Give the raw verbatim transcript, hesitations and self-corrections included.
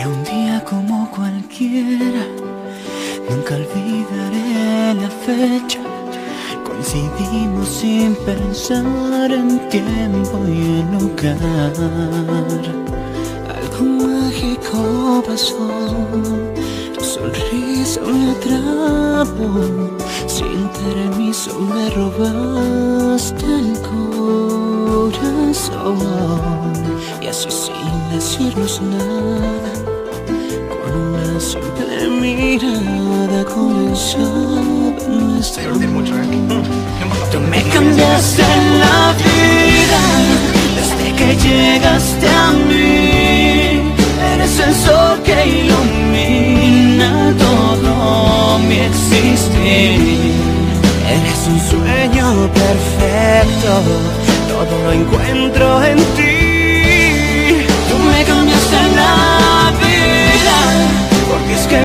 Era un día como cualquiera, nunca olvidaré la fecha. Coincidimos sin pensar en tiempo y en lugar. Algo mágico pasó, tu sonrisa me atrapó. Sin permiso me robaste el corazón. Y así sin decirnos nada, con una simple mirada comenzaba nuestro amor. Tú me cambiaste la vida desde que llegaste a mí. Eres el sol que ilumina todo mi existir. Eres un sueño perfecto, todo lo encuentro en